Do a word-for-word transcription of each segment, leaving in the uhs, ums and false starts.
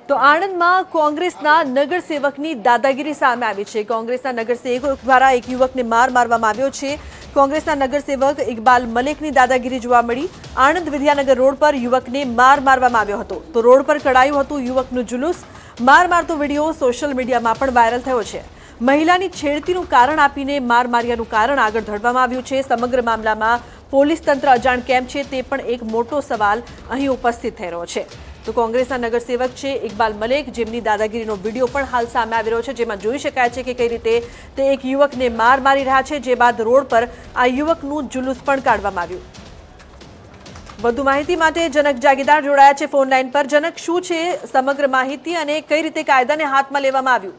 તો આણંદમાં કોંગ્રેસના નગરસેવકની દાદાગીરી સામે આવી છે। કોંગ્રેસના નગરસેવક દ્વારા એક યુવકને માર મારવામાં આવ્યો છે। કોંગ્રેસના નગરસેવક ઇકબાલ મલેકની દાદાગીરી જોવા મળી। આણંદ વિદ્યાનગર રોડ પર યુવકને માર મારવામાં આવ્યો હતો તો રોડ પર કઢાયું હતું યુવકનું જુલુસ। માર મારતો વિડીયો સોશિયલ મીડિયામાં પણ વાયરલ થયો છે। મહિલાની છેડતીનું કારણ આપીને માર માર્યાનું કારણ આગળ ધરવામાં આવ્યું છે। સમગ્ર મામલામાં પોલીસ તંત્ર અજાણ કેમ છે તે પણ એક મોટો સવાલ અહીં ઉપસ્થિત થઈ રહ્યો છે। તો કોંગ્રેસના નગરસેવક છે ઇકબાલ મલેક, જેમની દાદાગીરીનો વિડીયો પણ હાલ સામે આવી રહ્યો છે, જેમાં જોઈ શકાય છે કે કઈ રીતે તે એક યુવકને માર મારી રહ્યા છે, જે બાદ રોડ પર આ યુવકનું જુલુસ પણ કાઢવામાં આવ્યું। વધુ માહિતી માટે જનક જાગીદાર જોડાયા છે ફોન લાઈન પર। જનક, શું છે સમગ્ર માહિતી અને કઈ રીતે કાયદાને હાથમાં લેવામાં આવ્યું?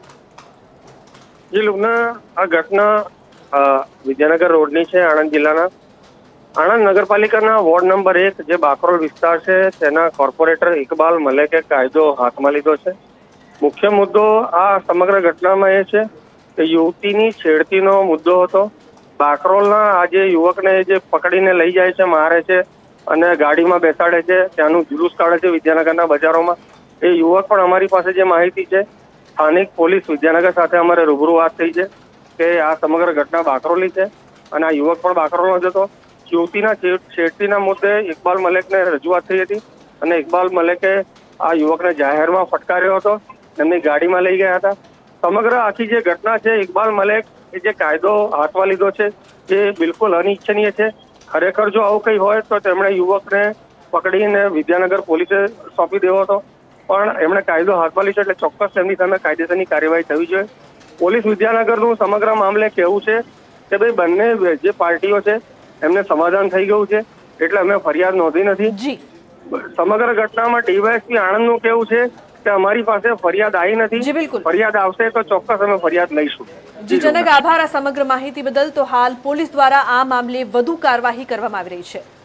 જી લુબના, આ ઘટના વિદ્યાનગર રોડની છે, આણંદ જિલ્લાના આણંદ નગરપાલિકાના વોર્ડ નંબર એક જે બાકરોલ વિસ્તાર છે તેના કોર્પોરેટર ઇકબાલ મલેકે કાયદો હાથમાં લીધો છે। મુખ્ય મુદ્દો આ સમગ્ર ઘટનામાં એ છે કે યુવતીની છેડતીનો મુદ્દો હતો। બાકરોલના આ જે યુવકને જે પકડીને લઈ જાય છે, મારે છે અને ગાડીમાં બેસાડે છે, ત્યાંનું જુલુસ કાઢે છે વિદ્યાનગરના બજારોમાં। એ યુવક પણ અમારી પાસે જે માહિતી છે, સ્થાનિક પોલીસ વિદ્યાનગર સાથે અમારે રૂબરૂ વાત થઈ છે કે આ સમગ્ર ઘટના બાકરોલી છે અને આ યુવક પણ બાકરોલનો જ હતો। યુવતીના છેડતીના મુદ્દે ઇકબાલ મલેકને રજૂઆત થઈ હતી અને ઇકબાલ મલેકે આ યુવકને જાહેરમાં ફટકાર્યો હતો, એમની ગાડીમાં લઈ ગયા હતા। સમગ્ર આખી જે ઘટના છે, ઇકબાલ મલેક એ જે કાયદો હાથમાં લીધો છે એ બિલકુલ અનિચ્છનીય છે। ખરેખર જો આવું કંઈ હોય તો તેમણે યુવકને પકડીને વિદ્યાનગર પોલીસે સોંપી દેવો હતો, પણ એમણે કાયદો હાથમાં લીધો એટલે ચોક્કસ તેમની સામે કાયદેસરની કાર્યવાહી થવી જોઈએ। પોલીસ વિદ્યાનગરનું સમગ્ર મામલે કહેવું છે કે ભાઈ બંને જે પાર્ટીઓ છે એમને સમાધાન થઈ ગયું છે એટલે અમે ફરિયાદ નોંધી નથી। સમગ્ર ઘટનામાં ડીવાયએસપી આણંદનું કેવું છે કે અમારી પાસે ફરિયાદ આવી નથી, ફરિયાદ આવશે તો ચોક્કસ અમે ફરિયાદ લઈશું। જી જનક, આભાર આ સમગ્ર માહિતી બદલ। તો હાલ પોલીસ દ્વારા આ મામલે વધુ કાર્યવાહી કરવામાં આવી રહી છે।